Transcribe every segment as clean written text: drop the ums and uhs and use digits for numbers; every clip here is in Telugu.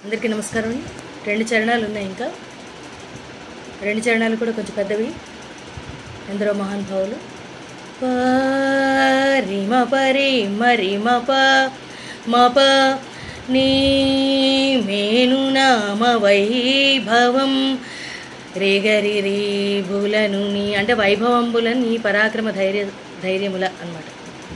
అందరికీ నమస్కారం. రెండు చరణాలు ఉన్నాయి, ఇంకా రెండు చరణాలు కూడా కొంచెం పెద్దవి. ఎందరో మహానుభావులు. పరిమ పరి మరి మప మప నీ మేను నామ వైభవం రేగరి రీ బులను నీ అంటే వైభవంబులను నీ పరాక్రమ ధైర్యముల అన్నమాట.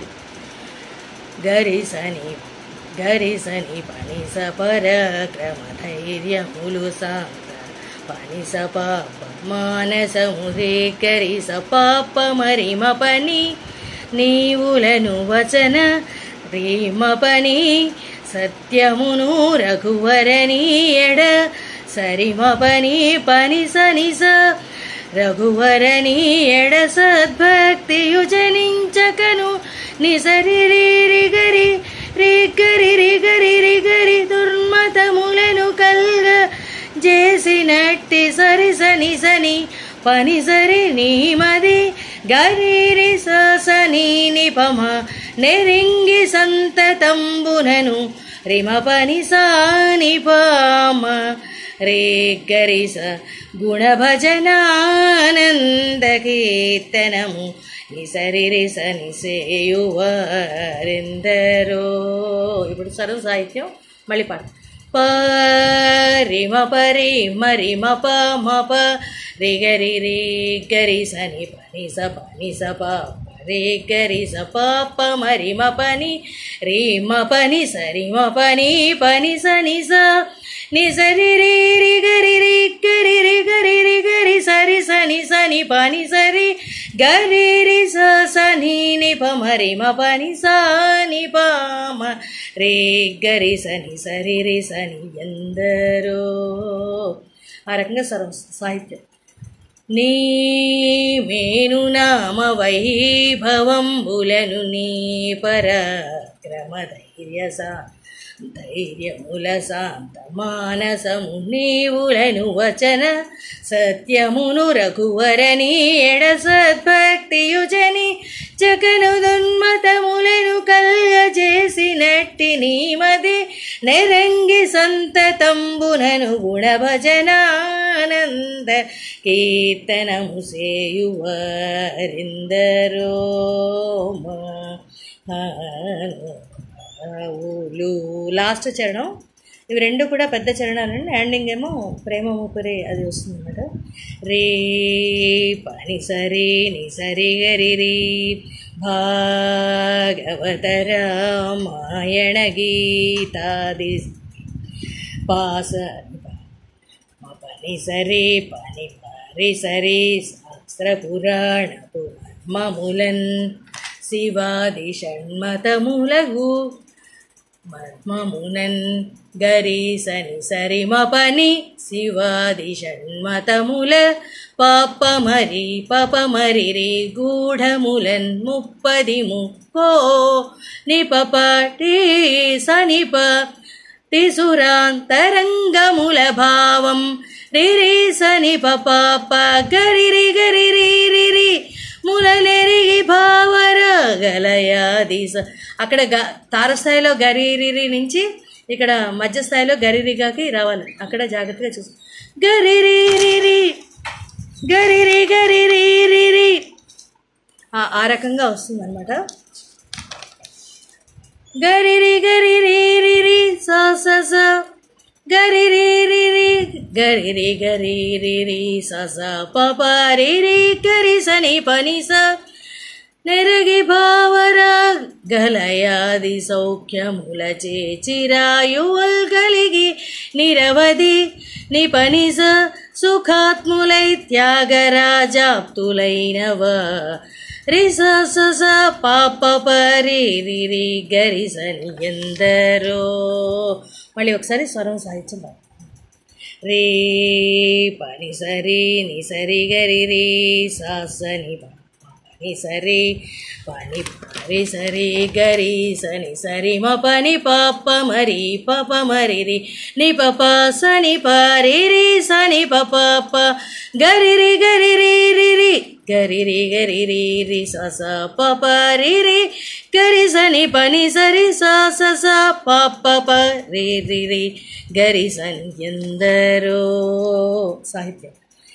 గరిసని పనిస పరాక్రమ ధైర్యములు సాంత పనిస పాప మానసమురే గరిస పాప మరిమ పని నీవులను వచన రీమ పని సత్యమును రఘువరని ఎడ సరిమ పని పని సనిస రఘువరని ఎడ సద్భక్తియు జనించకను నిసరి రి గరి రి గరి రి గరి రి గరి దుర్మతములను కల్గ చేసినట్టి సరి సని సని పని సరి నీమది గరి రి సని నిపమ నెరింగి సంతతంబునను రిమ పని సాని పామ రే గరిస గుణభజనానంద కీర్తనము నిసరి రిస నిసేయువారెందరో. ఇప్పుడు సర్వ సాహిత్యం మళ్ళీ పాట. పరిమ పరి మరి మప మప రి గరి రి గరి సని పని స రే గరి స పాప మరి మ పని రీ మ పని సరి మ పని పని సని స నిసరి రి రి గరి రి గరి రి గరి రి గరి సరి సని సని పని సరి గరి రి స సని ని ప మరి మ పని సని పామ రే గరి సని సరి రి సని ఎందరో. ఆ రకంగా సర్వ సాహిత్యం. నీ మేను నామ వైభవంబులను నీ పరాక్రమ ధైర్యముల శాంత మానసము నీవులను వచన సత్యమును రఘువరని ఎడ సద్భక్తియుజని జగను దున్మతములను కల్గజేసినట్టి నీమది నెరంగి సంతతంబునను గుణభజనానంద కీర్తనము సేయువారిందరో. లాస్ట్ చరణం. ఇవి రెండు కూడా పెద్ద చరణాలండి. ఎండింగ్ ఏమో ప్రేమ ఊపిరి అది వస్తుంది అన్నమాట. రే పని సరి ని సరి గరి రీ భాగవత రామాయణ గీతాది పాస పని సరి పని పరి సరి శాస్త్ర పురాణ మములన్ శివాది షణ్మతములగు మర్మమునన్ గరి సని సరి మ పని శివాది షణ్మతముల పాప మరి పప మరి రి గూఢములన్ ముప్పది ముక్కో నిపప టీ సనిప టిసురాంతరంగముల భావం రిరి సని పాప గరి రి గరి రి రి రి ములలెరిగి భావర గలయాది. అక్కడ తారస్థాయిలో గరిరి నుంచి ఇక్కడ మధ్య స్థాయిలో గరిరిగాకి రావాలి. అక్కడ జాగ్రత్తగా చూసి గరిరి గరిరి గరిరి రి ఆ రకంగా వస్తుంది అనమాట. గరిరి గరిరి రి స స స గరిరి గరిరి గరిరి స స పప రి గరి సని పని స నెరగి భావర గలయాది సౌఖ్యముల చిరాయువల్ కలిగి నిరవధి నిపనిస సుఖాత్ములై త్యాగరాజాప్తులైనవ రిస స స పాప పరి రి గరి సని ఎందరో. మళ్ళీ ఒకసారి స్వరం సాహిత్యం. రే పని సరి ని సరి గరి రి సాసని పని సరి పని పరి సరి గరి సని సరి మ పని పాప మరి పప మరి రి ని పప సని పరి రి సని పప గరి రి రి గరి రి గరి రి రి స స ప ప రి రి గరి సని పని సరి స స స ప ప ప రి రి రి గరి సని ఎందరో. సాహిత్యం.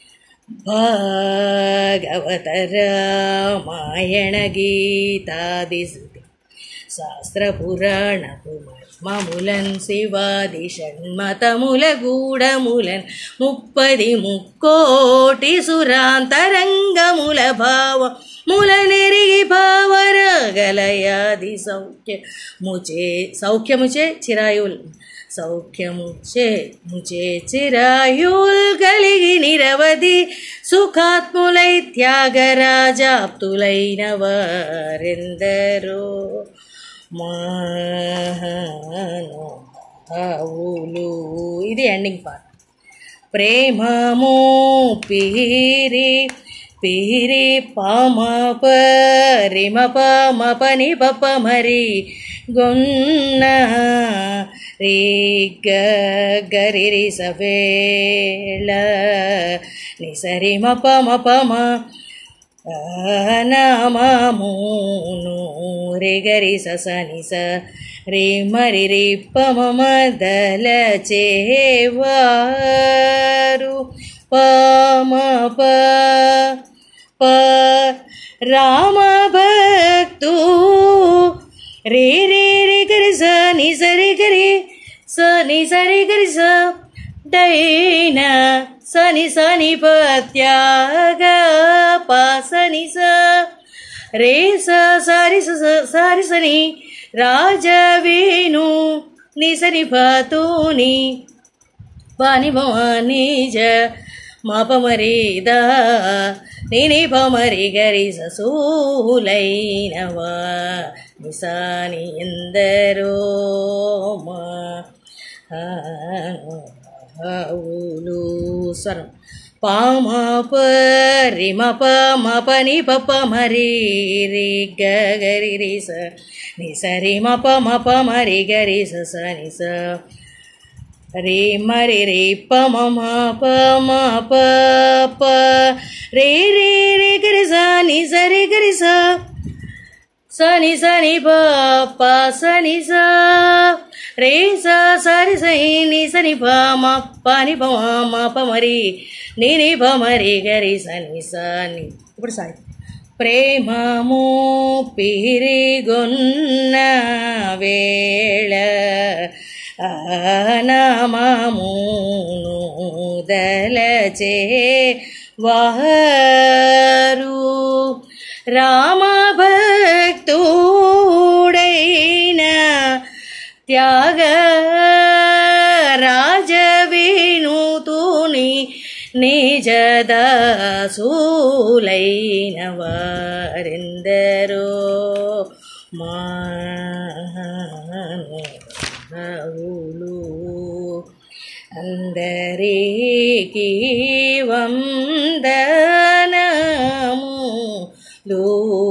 భాగవత రామాయణ గీతాది శాస్త్ర పురాణపు మర్మములన్ శివాది షణ్మతముల గూఢములన్ 30 ముక్కోటి సురాంతరంగముల భావముల నెరిగి భావరగలయాది సౌఖ్యముచే చిరాయుల్ సౌఖ్యముచే చిరాయుల్ కలిగి నిరవధి సుఖాత్ములై త్యాగరాజాప్తులైన వారెందరో. మహానుభావులు. ఇది ఎండింగ్ పార్ట్. ప్రేమము పీరి పీరి పామ పరిమ పమ పని పప మరి గొన్న రే గరి రి సవేళ నిసరి మప మపమ నమూను రే గరి స ని స రే మరి రి పమ మదల చేవారు పమ ప ప రామ భక్తు రే రే రే గరి స ని సరి గరి స ని సరి గరి స డైన సని సని పత్యాగ పాసని స రే స సారి సారి సని రాజవేణు నిసని పతూని పాని భవానిజ మాపమరి దా నిని పమరి గరి సూలైనవా నిసాని ఎందరో మహానుభావులు. స్వరం. పామ పరి మప మపని పప మరి రి గరి రి స ని సరి మప మప మరి గరి స స ని స రే మరి రే ప మ ప మ ప ప రే రే రే గరి స ని సరి గరి స స ని ప ప స ని స రే స సరి స ని స ని ప మ ప ని ప మ ప మరి ని ని ప మరి గరి స ని స ని. ఇప్పుడు సాయి. ప్రేమము పిరిగొన్న వేళ నామమును దలచే వారు రామభక్తుడైన త్యాగ రాజవేణుతుని నిజదాసులైన వారెందరో మహానుభావులు. అందరికీ వందనములు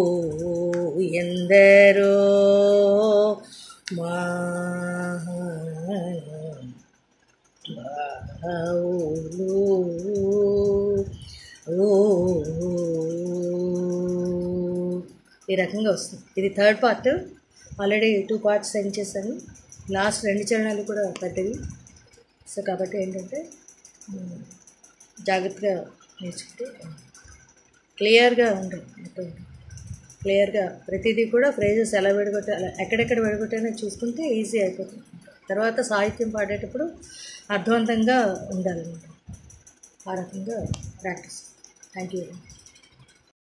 ఎందరో మహానుభావులు. ఈ రకంగా వస్తుంది. ఇది third part. Already 2 parts send చేశాను. లాస్ట్ 2 చరణాలు కూడా పెద్దవి. సో కాబట్టి ఏంటంటే జాగ్రత్తగా నేర్చుకుంటే క్లియర్గా ఉంటుంది. మొత్తం క్లియర్గా ప్రతిదీ కూడా ఫ్రేజెస్ ఎలా విడగొట్టాలి, ఎక్కడెక్కడ విడగొట్టానో చూసుకుంటే ఈజీ అయిపోతుంది. తర్వాత సాహిత్యం పాడేటప్పుడు అర్థవంతంగా ఉండాలన్నమాట. ఆ రకంగా ప్రాక్టీస్. Thank you.